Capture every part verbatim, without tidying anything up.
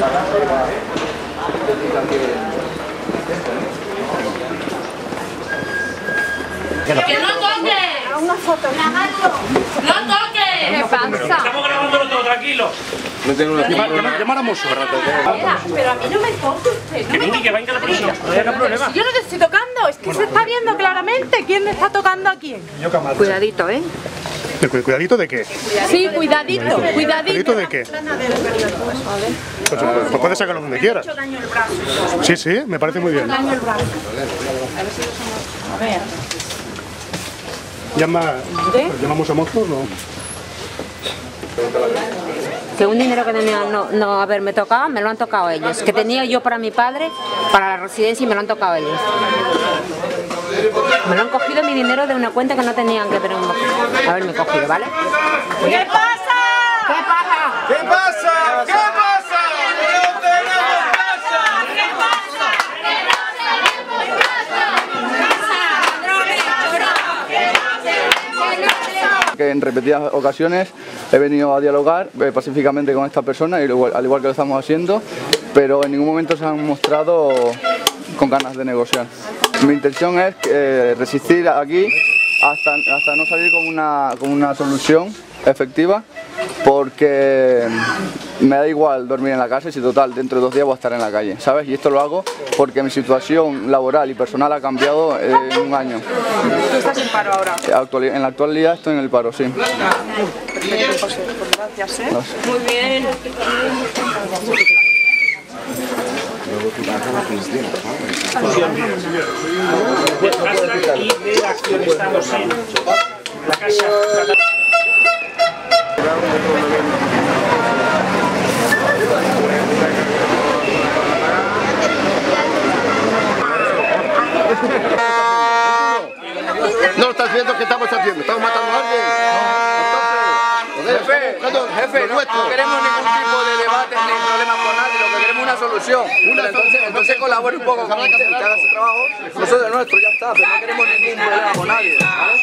¡Que no toque! A una foto. ¡No toque! ¿Qué pasa? Estamos grabándolo todo, tranquilo. No tengo una llamar, llamar a Mosso. Pero a mí no me toque usted. Que venga, que venga la policía. No hay problema. Si yo no te estoy tocando, es que se está viendo claramente quién está tocando a quién. Cuidadito, ¿eh? ¿Cuidadito de qué? Sí, cuidadito, cuidadito. ¿Cuidadito de qué? Pues, pues puedes sacarlo donde quieras. Sí, sí, me parece muy bien. A ver. Llama, ¿Llamamos a Mosso o no? Que un dinero que tenía no, no haberme tocado, me lo han tocado ellos. Que tenía yo para mi padre, para la residencia, y me lo han tocado ellos. Me lo han cogido mi dinero de una cuenta que no tenían que haberme cogido, ¿vale? ¿Qué pasa? ¿Qué pasa? ¿Qué pasa? ¿Qué pasa? ¡No tenemos casa! ¿Qué pasa? Que en repetidas ocasiones he venido a dialogar eh, pacíficamente con esta persona, y igual, al igual que lo estamos haciendo, pero en ningún momento se han mostrado con ganas de negociar. Mi intención es eh, resistir aquí hasta, hasta no salir con una, con una solución efectiva, porque me da igual dormir en la casa, y si total dentro de dos días voy a estar en la calle, ¿sabes? Y esto lo hago porque mi situación laboral y personal ha cambiado en un año. ¿Tú estás en paro ahora? En la actualidad estoy en el paro, sí. Perfecto, José. Pues gracias, ¿eh? Muy bien. Aquí de acción estamos en la casa. ¿No estás viendo qué estamos haciendo? ¿Estamos matando a alguien? Entonces, Jefe, jefe, no queremos ningún tipo de debate ni problema con nadie, lo que queremos es una solución. Pero entonces, entonces colabore un poco con usted, usted haga su trabajo, nosotros el nuestro, ya está, pero no queremos ningún problema con nadie.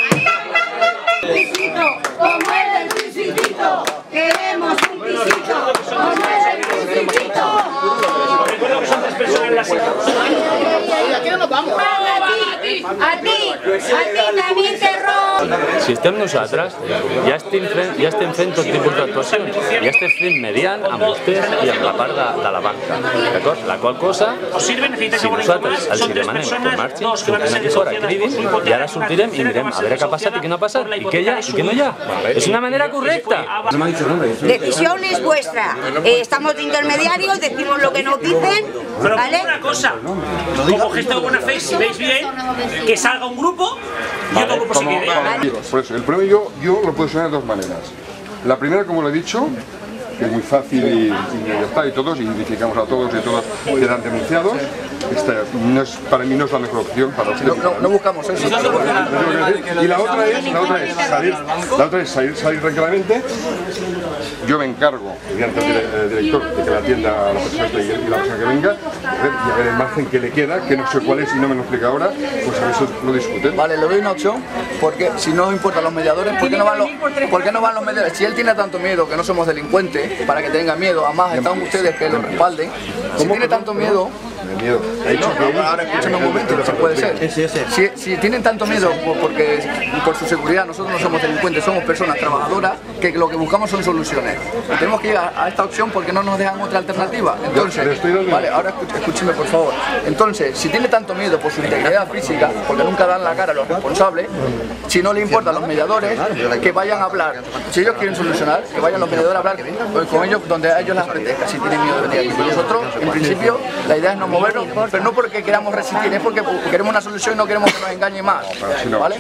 Pisito, como el del pisitito, queremos un pisito, como el del pisitito. Recuerdo que son tres personas en la sala. Aquí no nos vamos. A ti, a ti, a ti también te robo. Si estem nosaltres, ja estem fent, ja estem fent tot tipus d'actuacions. Ja estem fent mediant amb vostès i amb la part de, de la banca, d'acord? La qual cosa, si nosaltres els demanem que marxin, surten aquí fora, cridin, i ara sortirem i mirem a veure què ha passat i què no ha passat, i què hi ha i què no hi ha. És una manera correcta. Decisión es vuestra. Eh, estamos de intermediarios, decimos lo que nos dicen, Pero ¿vale? una cosa, como gesto de buena fe, si veis bien, que salga un grupo y otro grupo se quede. Por eso, el problema yo, yo lo puedo solucionar de dos maneras. La primera, como lo he dicho, que es muy fácil y, y ya está, y todos, identificamos a todos y todos quedan denunciados. Esta no es, para mí no es la mejor opción para ustedes. No, no, no buscamos eso. Y la otra es, la otra es salir, la otra es salir, salir tranquilamente. Yo me encargo, mediante el director, de que la atienda a la persona y la persona que venga, y a ver el margen que le queda, que no sé cuál es y no me lo explica ahora, pues a ver si lo discuten. Vale, le doy una opción, porque si no os importan los mediadores, ¿por qué no van los, ¿por qué no van los mediadores? Si él tiene tanto miedo, que no somos delincuentes, para que tenga miedo, además están ustedes que lo respalden, si tiene tanto miedo... miedo. Ha dicho no, no, ahora escúchame un momento, si puede ser. Si, si tienen tanto miedo por, porque, por su seguridad, nosotros no somos delincuentes, somos personas trabajadoras que lo que buscamos son soluciones. Tenemos que ir a, a esta opción porque no nos dejan otra alternativa. Entonces, vale, ahora escúcheme por favor. Entonces, si tiene tanto miedo por su integridad física, porque nunca dan la cara a los responsables, si no le importan los mediadores, que vayan a hablar. Si ellos quieren solucionar, que vayan los mediadores a hablar con ellos donde a ellos les apetezca, si tienen miedo de venir aquí. Nosotros, en principio, la idea es no movernos, pero no porque queramos resistir, es porque queremos una solución y no queremos que nos engañen más. ¿Vale?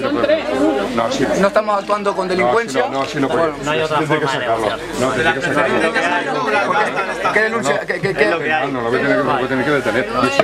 No estamos actuando con delincuencia. No, no, no, no, no hay otra forma de sacarlo. No, tiene que sacarlo. ¿Qué denuncia? ¿Qué, qué, qué? No, lo voy a tener que detener.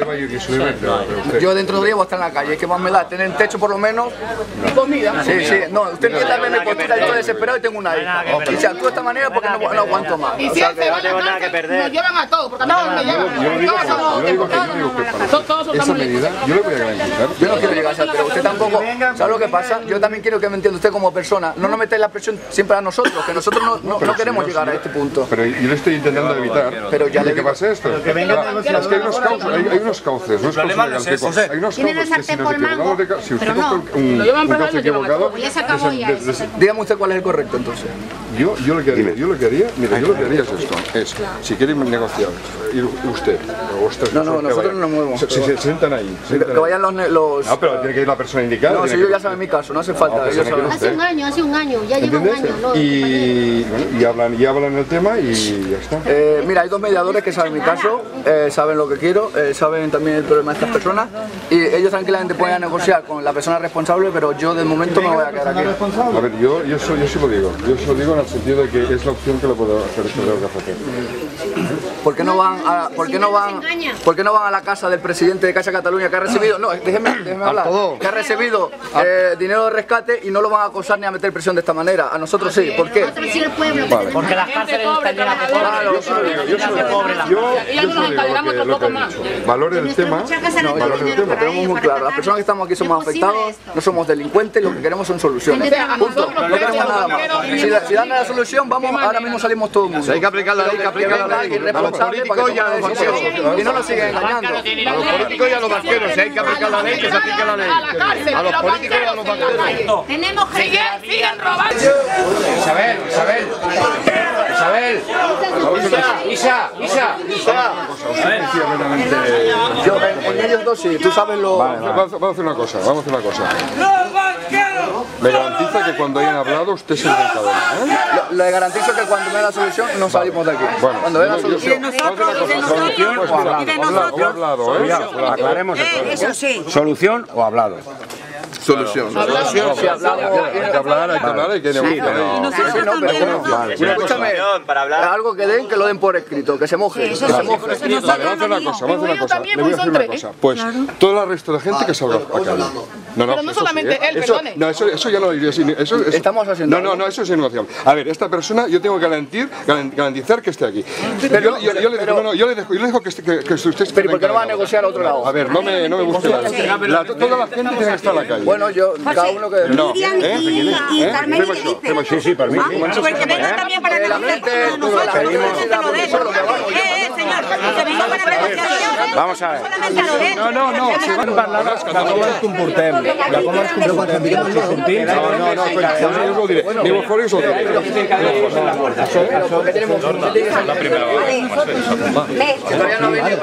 Yo dentro de días voy a estar en la calle. ¿Qué más me da? Tener techo por lo menos y comida. Sí, sí. No, usted tiene que darme mi postura, estoy desesperado y tengo una hija. Y si actúo de esta manera porque no, no aguanto más. Y si él se va a la cárcel, nos llevan a todos, porque a todos me llevan. Yo lo digo que esa medida, yo le voy a garantizar. Yo no quiero llegar a ser, pero usted tampoco, ¿sabe lo que pasa? Yo también quiero que me entienda usted como persona. No nos metáis la presión siempre a nosotros, que nosotros no, no, no queremos llegar a este punto. Pero yo lo estoy intentando evitar. Pero ya ¿de qué pasa esto? Es que hay unos cauces, hay, hay unos cauces, no es cosa legal, hay unos cauces que si nos equivocamos de si usted coge un, un cauce equivocado, dígame usted cuál es el correcto entonces. Yo, yo lo que haría, yo lo que haría, mira, yo lo que haría es esto, es, si quieren negociar, ir usted, o usted, no, no, nosotros no nos movemos. Si se sientan ahí, que vayan los, los... No, pero tiene que ir la persona indicada. No, si yo ya saben mi caso, no hace falta. Hace un año, hace un año, ya lleva un año, ¿no? Y, bueno, y hablan, y hablan el tema y ya está. Eh, mira, hay dos mediadores que saben mi caso, eh, saben lo que quiero, eh, saben también el problema de estas personas y ellos tranquilamente pueden negociar con la persona responsable, pero yo de momento me voy a quedar aquí. A ver, yo, yo, eso, yo sí lo digo, yo sí lo digo en el sentido de que es la opción que lo puedo hacer, que tengo que hacer. ¿Por qué no van a, por qué no van, por qué no van a la casa del presidente de Caixa Cataluña que ha recibido, no, déjeme, déjeme hablar, que ha recibido eh, dinero de rescate y no lo van a acosar ni a meter presión de esta manera? A nosotros sí, ¿por qué? Vale. Porque las cárceles están llenas de pobres. Yo valore el tema, no, valore el tema, tenemos muy claro, las personas que estamos aquí somos afectados, no somos delincuentes, lo que queremos son soluciones. Punto, no queremos nada más. Si, si dan la solución, vamos, ahora mismo salimos todo el mundo. Hay que aplicar la ley, hay que aplicar la ley. A los políticos y a los banqueros. Y no nos siguen engañando. A los políticos y a los banqueros, si hay que aplicar la ley, que se aplique la ley. A los políticos y a los banqueros. Tenemos que siguen, siguen robando. Isabel, Isabel, Isabel, Isa, Isa, Isa. Yo, en ellos dos sí, tú sabes lo... Vale, vale. Vamos a hacer una cosa, vamos a hacer una cosa. Me garantiza que cuando hayan hablado usted se encadena, ¿eh? Le garantizo que cuando venga la solución no salimos de aquí. Bueno, cuando venga la solución... Vamos a hacer una cosa, solución o hablado. O hablado, ¿eh? Aclaremos eso. ¿Solución o hablado? Solución. Solución. Si hablamos... Hay que hablar, hay que hablar, hay que negociar. Escúchame, algo que den, que lo den por escrito, que se moje. Que se moje. Vale, vamos a hacer una cosa, vamos a hacer una cosa. Le voy a hacer una cosa. Pues todo el resto de gente que salga a calle. No, no, pero no solamente él, eso, perdone. no, eso, eso ya lo diría. Eso, eso, Estamos haciendo. No, no, no, eso es negociable. A ver, esta persona yo tengo que garantizar, garantizar que esté aquí. Pero yo, yo, yo, le dejo, no, no, yo le dejo, yo le dejo que, esté, que, que usted. Pero ¿por qué no va a negociar a otro lado? A ver, no me, no me busque la, la, toda la gente tiene que estar en la calle. Bueno, yo, cada uno que. No, ¿eh? y Carmen y Felipe. Sí, sí, para mí. Porque venga también para negociar con nosotros. Eh, señor, que venga para negociar. Vamos a ver. No, no, no, se van a parlar la com es comportem. La com es comportem. No, no, no, yo os lo diré. Ni vosotros os lo diré. La primera vez. Todavía no viene.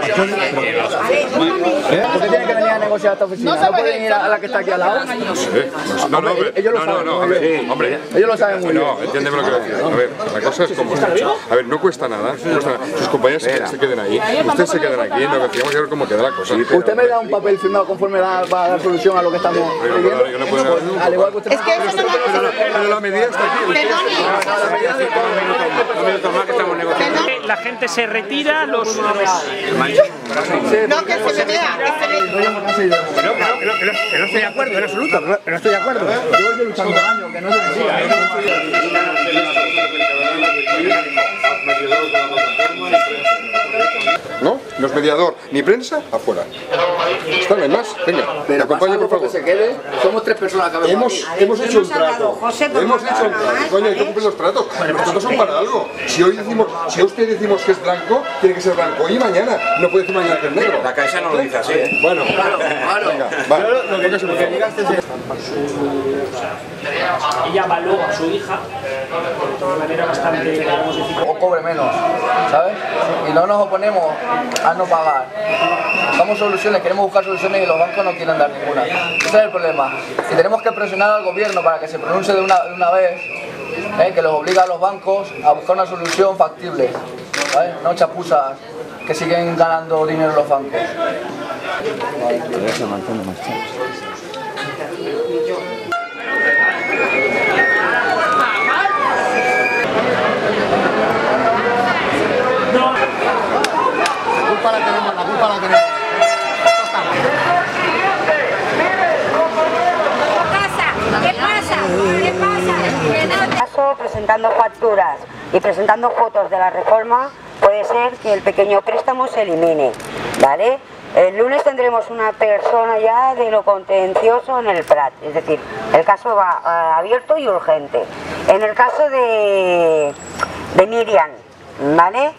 ¿Por qué tiene que venir a negociar a esta oficina? ¿No pueden ir a la que está aquí al lado? No, no, ellos lo saben. No, a ver, hombre. Ellos lo saben muy bien. No, entiéndeme lo que decía. A ver, la cosa es como mucho. A ver, no cuesta nada. No cuesta nada. Sus compañeros se, se queden ahí. Ustedes se quedan aquí. Negociamos y a ver cómo queda la cosa. Usted me da un papel firmado conforme va a dar solución a lo que estamos pidiendo. Yo no puedo. Al igual que usted. Es que eso no Pero la medida está aquí. La gente se retira, los... No, que se me vea. No, no estoy de acuerdo, en absoluto. No estoy de acuerdo. Yo voy luchando años, que no se me siga. ¿No? No es mediador ni prensa, afuera. Está, no hay más. Venga, Pero acompañe por favor. que se quede, somos tres personas que Hemos, hemos hecho un trato. Hemos hecho un trato. Coño, hay que cumplir los tratos. Los tratos son para algo. Si hoy decimos, si a usted decimos que es blanco, tiene que ser blanco. Hoy y mañana. No puede decir mañana que es negro. La Caixa no lo dice así, ¿eh? Bueno, venga, vale. Lo que se puede digas es... Ella valora a su hija de manera bastante, digamos, decir, o cobre menos, ¿sabes? Y no nos oponemos a no pagar. Buscamos soluciones, queremos buscar soluciones y los bancos no quieren dar ninguna. Ese es el problema. Y tenemos que presionar al gobierno para que se pronuncie de una, de una vez, ¿eh? Que los obliga a los bancos a buscar una solución factible, ¿sabes? No chapuzas que siguen ganando dinero los bancos. La culpa la tenemos, la culpa la tenemos. ¿Qué pasa? ¿Qué pasa? Caso, presentando facturas y presentando fotos de la reforma, puede ser que el pequeño préstamo se elimine, ¿vale? El lunes tendremos una persona ya de lo contencioso en el Prat, es decir, el caso va uh, abierto y urgente. En el caso de, de Miriam, ¿vale?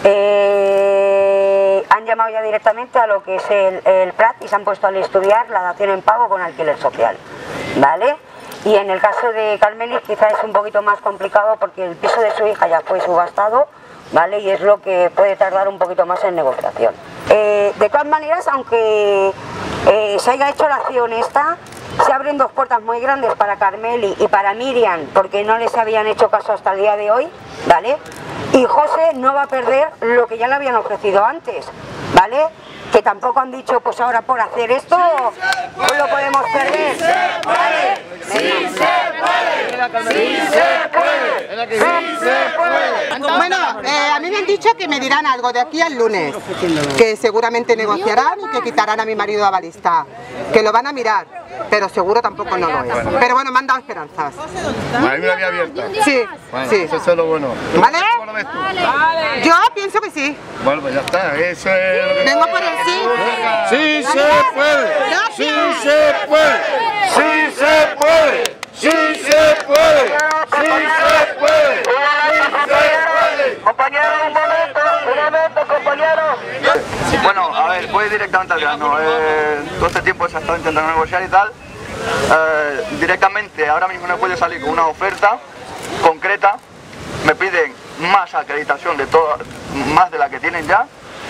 Eh, han llamado ya directamente a lo que es el, el Prat y se han puesto a estudiar la dación en pago con alquiler social, ¿vale? Y en el caso de Carmelis quizás es un poquito más complicado porque el piso de su hija ya fue subastado, ¿vale? Y es lo que puede tardar un poquito más en negociación. Eh, de todas maneras, aunque eh, se haya hecho la acción esta, se abren dos puertas muy grandes para Carmeli y para Miriam, porque no les habían hecho caso hasta el día de hoy, ¿vale? Y José no va a perder lo que ya le habían ofrecido antes, ¿vale? Que tampoco han dicho, pues ahora por hacer esto, pues lo podemos perder. ¡Sí se puede! ¡Sí se puede! ¡Sí se puede! ¡Sí se puede! Bueno, eh, a mí me han dicho que me dirán algo de aquí al lunes, que seguramente negociarán y que quitarán a mi marido a balista, que lo van a mirar, pero seguro tampoco no lo es. Pero bueno, me han dado esperanzas. Hay una vía abierta. Sí, bueno, sí. Eso es lo bueno. ¿Vale? ¿Cómo lo ves tú? Vale. Yo pienso que sí. Bueno, pues ya está. Eso es lo que... Vengo por el sí. ¡Sí se puede! ¡Sí se puede! ¡Sí se puede! ¡Sí se puede! ¡Sí se puede! Compañero, un momento, un momento, compañero. Bueno, a ver, voy directamente al grano. Eh, todo este tiempo se ha estado intentando negociar y tal. Eh, directamente, ahora mismo no puedo salir con una oferta concreta. Me piden más acreditación de todo, más de la que tienen ya.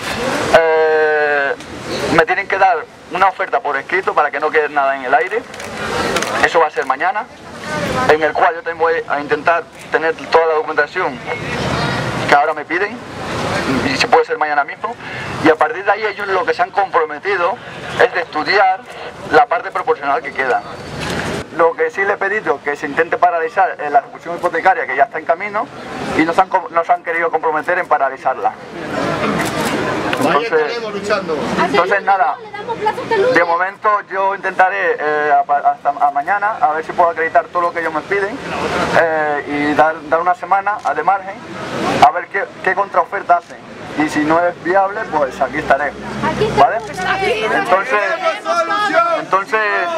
Eh, me tienen que dar una oferta por escrito para que no quede nada en el aire. Eso va a ser mañana, en el cual yo también voy a intentar tener toda la documentación que ahora me piden, y si puede ser mañana mismo, y a partir de ahí ellos lo que se han comprometido es de estudiar la parte proporcional que queda. Lo que sí le he pedido que se intente paralizar es la ejecución hipotecaria, que ya está en camino, y no se han, no se han querido comprometer en paralizarla. Entonces, entonces nada, de momento yo intentaré eh, hasta a mañana a ver si puedo acreditar todo lo que ellos me piden eh, y dar, dar una semana de margen a ver qué, qué contraoferta hacen, y si no es viable pues aquí estaré, ¿vale? Entonces, entonces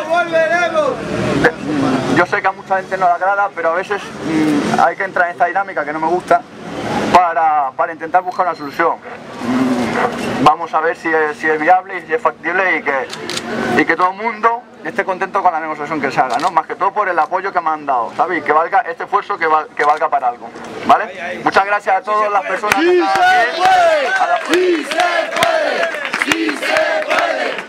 yo sé que a mucha gente no le agrada, pero a veces mmm, hay que entrar en esta dinámica que no me gusta para, para intentar buscar una solución. Vamos a ver si es, si es viable y si es factible, y que, y que todo el mundo esté contento con la negociación que se haga, ¿no? Más que todo por el apoyo que me han dado, ¿sabes? Que valga este esfuerzo, que, val, que valga para algo, ¿vale? Muchas gracias a todas las personas que están aquí. ¡Sí se puede! ¡Sí se puede!